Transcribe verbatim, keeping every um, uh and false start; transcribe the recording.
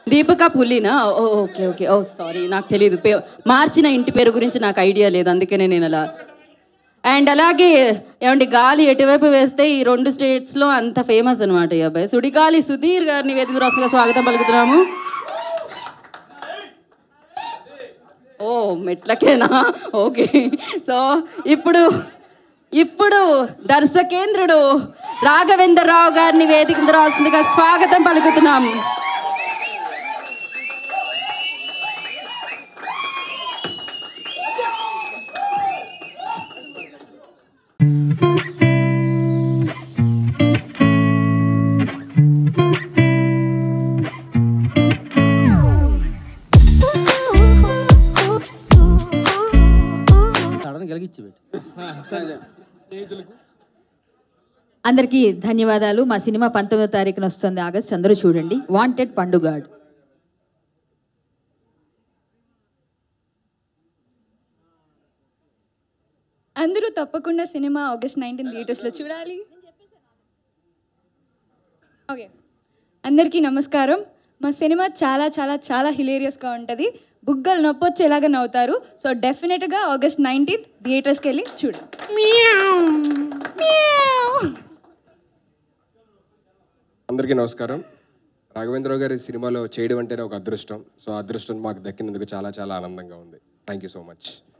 దీపిక పులినా? Okay okay oh sorry, నాకు తెలియదు. పే మార్చిన ఇంటి పేరు గురించి నాకు ఐడియా లేదు, అందుకనే నేను అలా. అండ్ అలాగే ఏమండి, గాలి ఎటువైపు వేస్తే ఈ రెండు స్టేట్స్లో అంత ఫేమస్ అనమాట ఈ అబ్బాయి. సుడిగాలి సుధీర్ గారిని వేదిక రాష్ట్రంగా స్వాగతం పలుకుతున్నాము. ఓ మెట్లకేనా? ఓకే. సో ఇప్పుడు ఇప్పుడు దర్శకేంద్రుడు రాఘవేంద్రరావు గారిని వేదిక రాష్ట్రంగా స్వాగతం పలుకుతున్నాము. అందరికీ ధన్యవాదాలు. మా సినిమా పంతొమ్మిదో తారీఖున వస్తుంది ఆగస్ట్, అందరూ చూడండి. వాంటెడ్ పండుగాడ్. అందరూ తప్పకుండా సినిమా ఆగస్ట్ నైన్టీన్ థియేటర్స్లో చూడాలి. ఓకే, అందరికీ నమస్కారం. మా సినిమా చాలా చాలా చాలా హిలేరియస్గా ఉంటుంది. బుగ్గలు నొప్పొచ్చేలాగా నవ్వుతారు. సో డెఫినెట్గా ఆగస్ట్ నైన్టీన్త్ థియేటర్స్కి వెళ్ళి చూడండి. అందరికీ నమస్కారం. రాఘవేంద్రరావు గారి సినిమాలో చేయడం అంటేనే ఒక అదృష్టం. సో అదృష్టం మాకు దక్కినందుకు చాలా చాలా ఆనందంగా ఉంది. Thank you so much.